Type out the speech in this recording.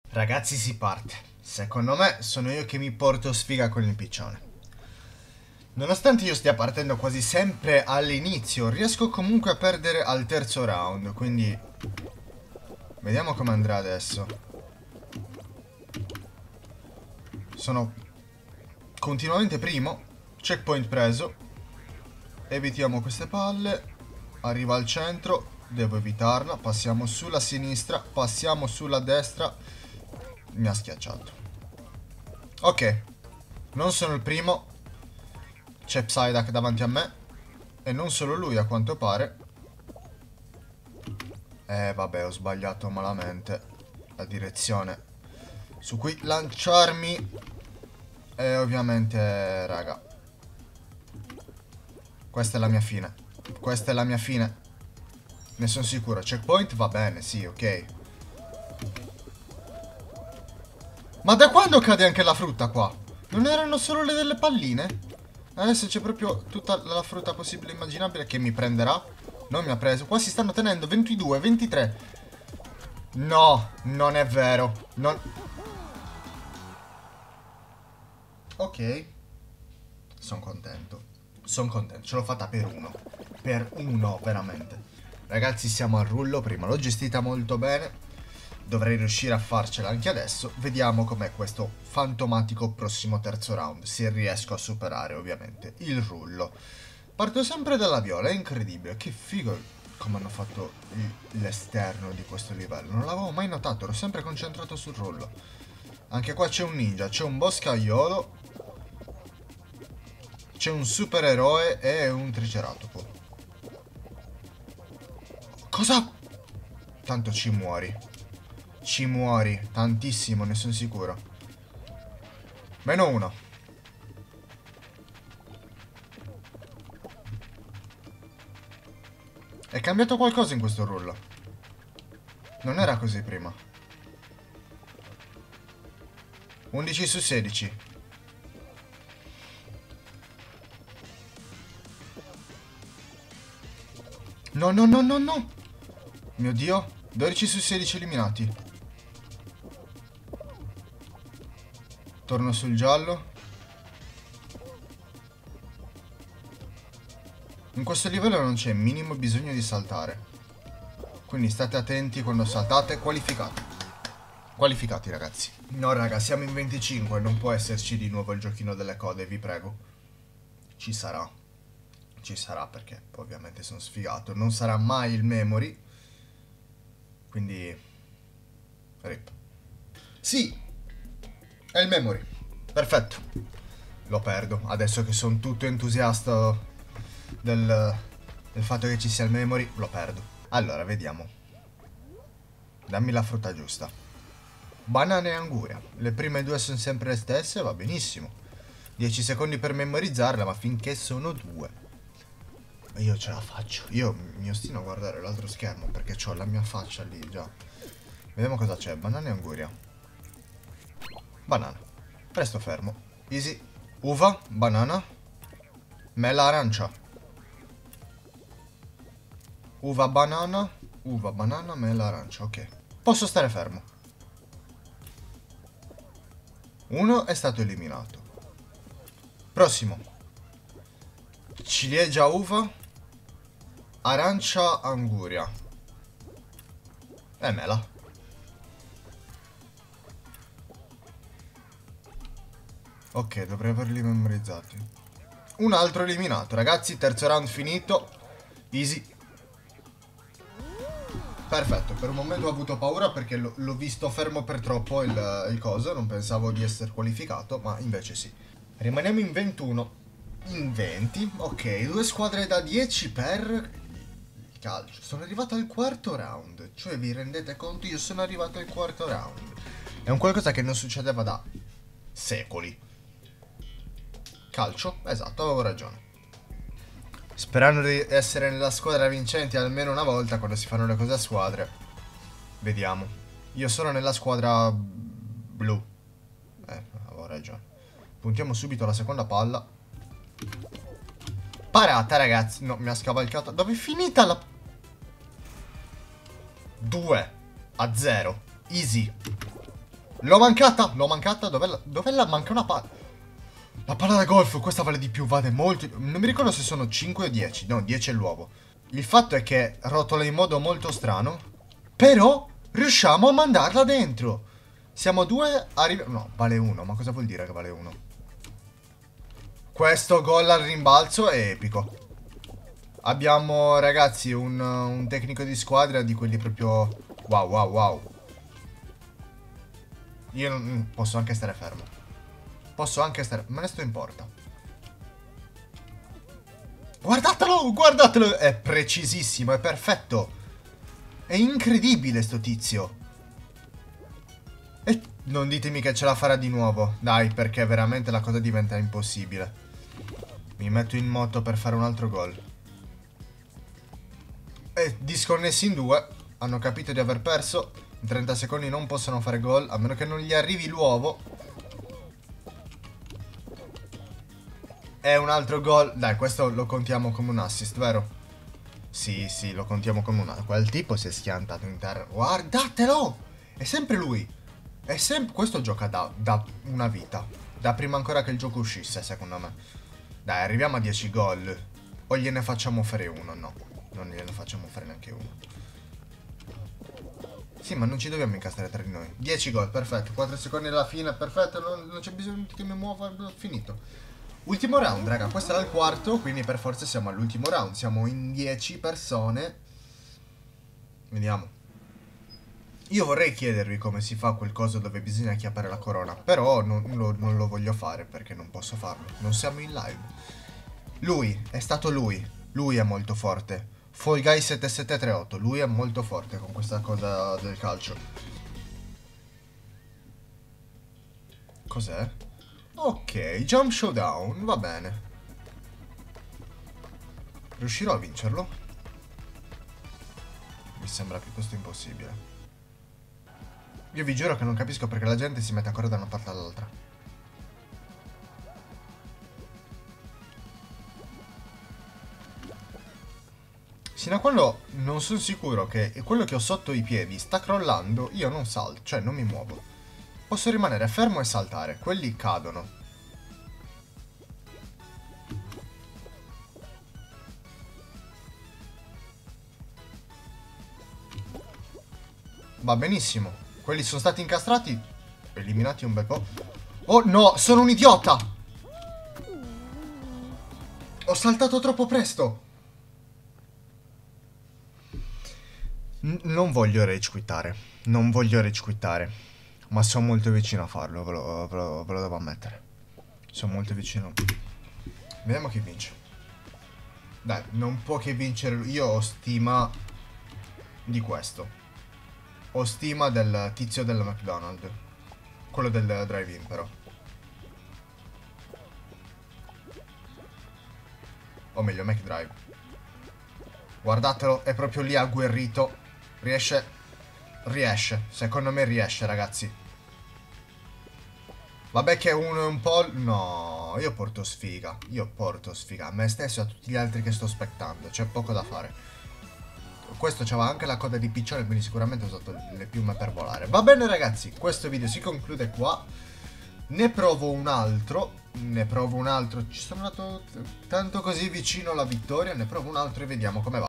Ragazzi, si parte. Secondo me sono io che mi porto sfiga con il piccione. Nonostante io stia partendo quasi sempre all'inizio, riesco comunque a perdere al terzo round, quindi vediamo come andrà adesso. Sono continuamente primo, checkpoint preso, evitiamo queste palle, arriva al centro, devo evitarla, passiamo sulla sinistra, passiamo sulla destra, mi ha schiacciato. Ok, non sono il primo, c'è Psyduck davanti a me, e non solo lui a quanto pare. Vabbè, ho sbagliato malamente la direzione su cui lanciarmi. E ovviamente, raga, questa è la mia fine. Questa è la mia fine. Ne sono sicuro. Checkpoint va bene, sì, ok. Ma da quando cade anche la frutta qua? Non erano solo le delle palline? Adesso c'è proprio tutta la frutta possibile e immaginabile che mi prenderà. Non mi ha preso. Qua si stanno tenendo 22, 23. No, non è vero. Non... Ok. Sono contento. Sono contento. Ce l'ho fatta per uno. Per uno, veramente. Ragazzi, siamo al rullo. Prima l'ho gestita molto bene. Dovrei riuscire a farcela anche adesso. Vediamo com'è questo fantomatico prossimo terzo round. Se riesco a superare, ovviamente, il rullo. Parto sempre dalla viola. È incredibile. Che figo come hanno fatto l'esterno di questo livello. Non l'avevo mai notato. Ero sempre concentrato sul rullo. Anche qua c'è un ninja. C'è un boscaiolo. C'è un supereroe e un triceratopo. Cosa? Tanto ci muori. Ci muori. Tantissimo, ne sono sicuro. -1. È cambiato qualcosa in questo rullo. Non era così prima. 11 su 16. No, no, no, no, no. Mio Dio. 12 su 16 eliminati. Torno sul giallo. In questo livello non c'è minimo bisogno di saltare. Quindi state attenti quando saltate. Qualificati. Qualificati, ragazzi. No, raga, siamo in 25. Non può esserci di nuovo il giochino delle code, vi prego. Ci sarà. Ci sarà perché ovviamente sono sfigato. Non sarà mai il memory. Quindi rip. Sì, è il memory. Perfetto. Lo perdo. Adesso che sono tutto entusiasta del fatto che ci sia il memory, lo perdo. Allora, vediamo. Dammi la frutta giusta. Banana e anguria. Le prime due sono sempre le stesse, va benissimo. 10 secondi per memorizzarla, ma finché sono due. Io ce la faccio. Io mi ostino a guardare l'altro schermo perché ho la mia faccia lì già. Vediamo cosa c'è. Banana e anguria. Banana. Resto fermo. Easy. Uva. Banana. Mela arancia. Uva banana. Uva banana. Mela arancia. Ok. Posso stare fermo. Uno è stato eliminato. Prossimo. Ciliegia uva. Arancia anguria. E mela. Ok, dovrei averli memorizzati. Un altro eliminato. Ragazzi, terzo round finito. Easy. Perfetto, per un momento ho avuto paura perché l'ho visto fermo per troppo il coso. Non pensavo di essere qualificato, ma invece sì. Rimaniamo in 21. In 20. Ok, due squadre da 10 per il calcio. Sono arrivato al quarto round. Cioè, vi rendete conto? Io sono arrivato al quarto round. È un qualcosa che non succedeva da secoli. Calcio? Esatto, avevo ragione. Sperando di essere nella squadra vincente almeno una volta quando si fanno le cose a squadre. Vediamo. Io sono nella squadra blu. Avevo ragione. Puntiamo subito la seconda palla. Parata, ragazzi. No, mi ha scavalcato. Dove è finita la... 2-0. Easy. L'ho mancata! L'ho mancata! Dov'è la... Manca una palla. La palla da golf, questa vale di più, vale molto... Non mi ricordo se sono 5 o 10. No, 10 è l'uovo. Il fatto è che rotola in modo molto strano. Però riusciamo a mandarla dentro. Siamo due... No, vale 1. Ma cosa vuol dire che vale 1? Questo gol al rimbalzo è epico. Abbiamo, ragazzi, un tecnico di squadra di quelli proprio... Wow, wow, wow. Io non posso anche stare fermo. Posso anche stare... Me ne sto in porta. Guardatelo, guardatelo. È precisissimo, è perfetto. È incredibile sto tizio. E non ditemi che ce la farà di nuovo. Dai, perché veramente la cosa diventa impossibile. Mi metto in moto per fare un altro gol. E disconnessi in due. Hanno capito di aver perso. In 30 secondi non possono fare gol, a meno che non gli arrivi l'uovo. È un altro gol. Dai, questo lo contiamo come un assist, vero? Sì, sì, lo contiamo come un assist. Quel tipo si è schiantato in terra. Guardatelo! È sempre lui. È sempre... Questo gioca da una vita. Da prima ancora che il gioco uscisse, secondo me. Dai, arriviamo a 10 gol. O gliene facciamo fare uno? No, non gliene facciamo fare neanche uno. Sì, ma non ci dobbiamo incastrare tra di noi. 10 gol, perfetto. 4 secondi alla fine, perfetto. Non c'è bisogno che mi muova. Finito. Ultimo round, raga. Questo era il quarto, quindi per forza siamo all'ultimo round. Siamo in 10 persone. Vediamo. Io vorrei chiedervi come si fa quel coso dove bisogna acchiappare la corona. Però non lo voglio fare perché non posso farlo. Non siamo in live. Lui, è stato lui. Lui è molto forte. Fall Guy 7738. Lui è molto forte con questa cosa del calcio. Cos'è? Ok, Jump Showdown, va bene. Riuscirò a vincerlo? Mi sembra piuttosto impossibile. Io vi giuro che non capisco perché la gente si mette a correre da una parte all'altra. Sino a quando non sono sicuro che quello che ho sotto i piedi sta crollando, io non salto, cioè non mi muovo. Posso rimanere fermo e saltare, quelli cadono. Va benissimo. Quelli sono stati incastrati, eliminati un bel po'. Oh no, sono un idiota! Ho saltato troppo presto. Non voglio rage quittare. Non voglio rage quittare. Ma sono molto vicino a farlo, ve lo devo ammettere. Sono molto vicino. Vediamo chi vince. Dai, non può che vincere lui. Io ho stima di questo. Ho stima del tizio del McDonald's. Quello del drive-in, però. O meglio, McDrive. Guardatelo, è proprio lì agguerrito. Riesce. Riesce. Secondo me riesce, ragazzi. Vabbè che uno è un po'... No, io porto sfiga. Io porto sfiga a me stesso e a tutti gli altri che sto aspettando. C'è poco da fare. Questo c'aveva anche la coda di piccione, quindi sicuramente ho usato le piume per volare. Va bene ragazzi, questo video si conclude qua. Ne provo un altro. Ci sono andato tanto così vicino alla vittoria. Ne provo un altro e vediamo come va.